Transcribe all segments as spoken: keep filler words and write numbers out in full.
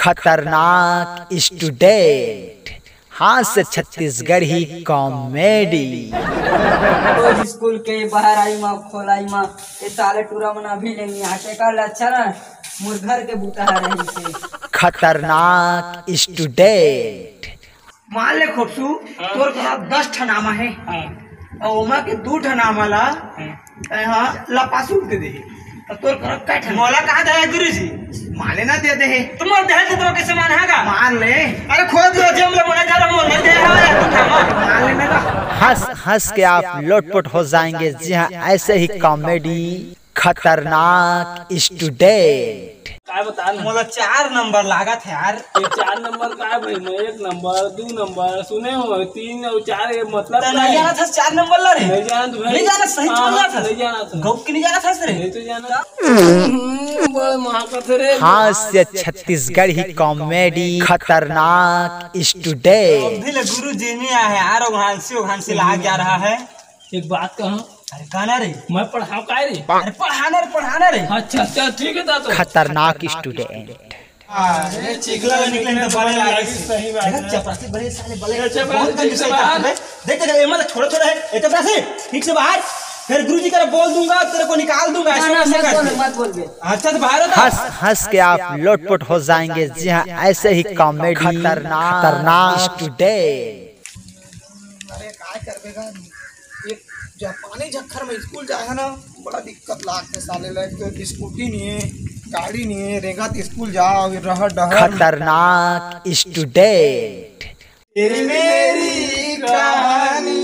खतरनाक स्टूडेंट, हाँ से छत्तीसगढ़ी कॉमेडी। रोज स्कूल के बाहर आई माँ खोलाई माँ ये साले टूरा मन अभी लेंगे आटे का लच्छा ना मुर्घर के बूता है रही से। खतरनाक स्टूडेंट, मान ले खोपसू तोर कहा दस ठनामा है और ओमा के दू ठनामा ला हाँ लपासू दे दे तो तोर कहा कै ठन मोला कहा दे गुरुजी माले ना दे दे तुम दे दे तो कैसे मान हैगा मान ले अरे खोद लो जम ले बोला जा रहा मोल दे मान ले ना हंस हंस के आप लोटपोट हो जाएंगे। जी हाँ, ऐसे ही कॉमेडी खतरनाक स्टूडेंट। काय बता मोला चार नंबर लागत है यार। ये चार नंबर का है भाई, मैं एक नंबर दो नंबर सुने हो तीन और चार ये मतलब नहीं जाना था चार नंबर ला रे नहीं जाना तो भाई नहीं जाना सही बोल रहा था नहीं जाना था गप के नहीं जाना था रे नहीं तो जाना बड़े महाकथ रे। हाँ से छत्तीसगढ़ी कॉमेडी खतरनाक स्टूडेंट। अभी ले गुरु जी में आया है यार घांसी घांसी ला जा रहा है। एक बात कहूँ, अरे कहना रे मैं पढ़ाऊँ का रे? अरे पढ़ाना रे पढ़ाना रे अच्छा अच्छा ठीक है दादा। खतरनाक स्टूडेंट, अरे चिकला निकले तो बड़े लागे सही बात है। चपरासी बड़े साले बड़े अच्छा, बहुत ठीक से बाहर। देख देख ये मतलब छोटा छोटा है ये चपरासी ठीक से बाहर फिर गुरुजी का बोल दूंगा तेरे को निकाल दूंगा ऐसे कैसे कर मत बोल बे। अच्छा तो बाहर होता हंस हंस के आप लोटपोट हो जाएंगे। जी हाँ, ऐसे ही कॉमेडी खतरनाक खतरनाक स्टूडेंट। अरे काय करबेगा एक जापानी झक्खर में स्कूल जाए है ना बड़ा दिक्कत लागते साले लाइक तो स्कूटी नहीं है गाड़ी नहीं है रेगा तो स्कूल जाओ रह डहर खतरनाक स्टूडेंट, तेरी मेरी कहानी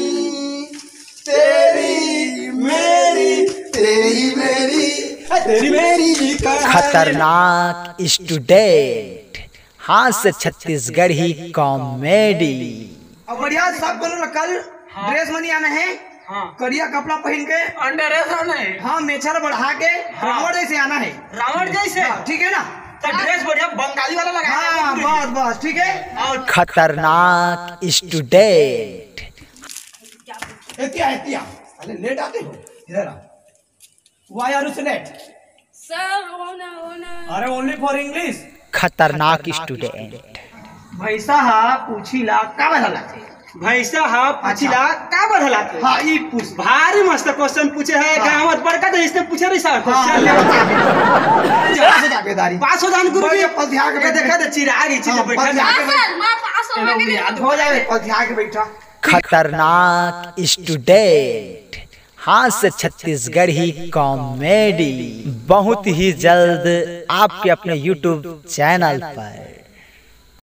तेरी मेरी तेरी मेरी तेरी मेरी कहानी। खतरनाक स्टूडेंट, हाँ से छत्तीसगढ़ी कॉमेडी। अब बढ़िया सब बोलो कल ड्रेस मनी आना है हाँ। करिया कपड़ा पहन के अंडर है नहीं हाँ मेछर बढ़ा के रावण जैसे आना है रावण जैसे हाँ, ठीक है ना तो ड्रेस बढ़िया बंगाली वाला लगा हाँ बस बस ठीक है और खतरनाक स्टूडेंट, क्या है क्या अरे लेट आते हो इधर आ why are you late sir ओना ओना अरे ओनली फॉर इंग्लिश। खतरनाक स्टूडेंट, भैसा हा पूछीला का बदला थे भैसा हा पूछीला का बदला थे हाँ ई पूछ भारी मस्त क्वेश्चन पूछे है गांव बड़का तो इसने पूछे रे सर क्वेश्चन जरा दावेदारी पास हो जान गुरु जी पलथिया के देखा दे चिराग चीज बैठा सर मां पास हो गए याद हो जाए पलथिया के बैठा। खतरनाक स्टूडेंट, हाँ से छत्तीसगढ़ी कॉमेडी बहुत ही जल्द आपके अपने यूट्यूब चैनल पर।